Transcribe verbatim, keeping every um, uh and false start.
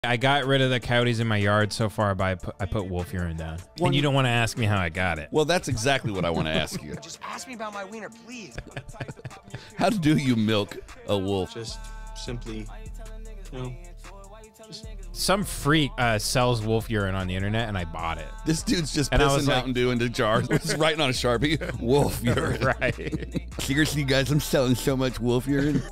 I got rid of the coyotes in my yard so far by I put, I put wolf urine down. One, and you don't want to ask me how I got it. Well, that's exactly what I want to ask you. Just ask me about my wiener, please. How do you milk a wolf? Just simply, you know, just... Some freak uh, sells wolf urine on the internet, and I bought it. This dude's just and pissing like, Mountain Dew into jars. He's writing on a Sharpie, wolf urine. Right. Seriously, guys, I'm selling so much wolf urine.